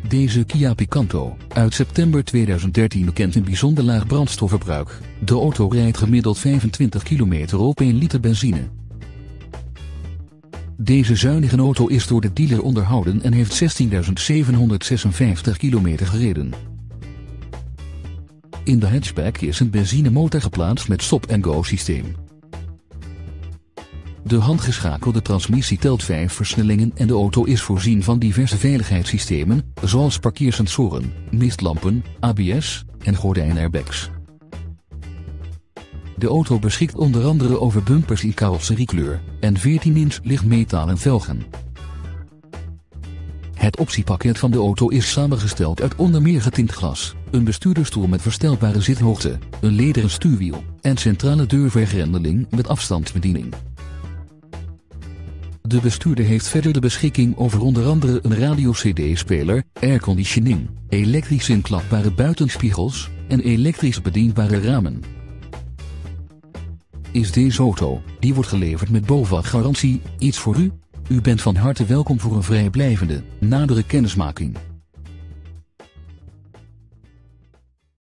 Deze Kia Picanto, uit september 2013, kent een bijzonder laag brandstofverbruik. De auto rijdt gemiddeld 25 km op 1 liter benzine. Deze zuinige auto is door de dealer onderhouden en heeft 16.756 kilometer gereden. In de hatchback is een benzinemotor geplaatst met stop-and-go systeem. De handgeschakelde transmissie telt 5 versnellingen en de auto is voorzien van diverse veiligheidssystemen, zoals parkeersensoren, mistlampen, ABS en gordijnairbags. De auto beschikt onder andere over bumpers in carrosseriekleur en 14-inch lichtmetalen velgen. Het optiepakket van de auto is samengesteld uit onder meer getint glas, een bestuurdersstoel met verstelbare zithoogte, een lederen stuurwiel en centrale deurvergrendeling met afstandsbediening. De bestuurder heeft verder de beschikking over onder andere een radio-cd-speler, airconditioning, elektrisch inklapbare buitenspiegels en elektrisch bedienbare ramen. Is deze auto, die wordt geleverd met BOVAG-garantie, iets voor u? U bent van harte welkom voor een vrijblijvende, nadere kennismaking.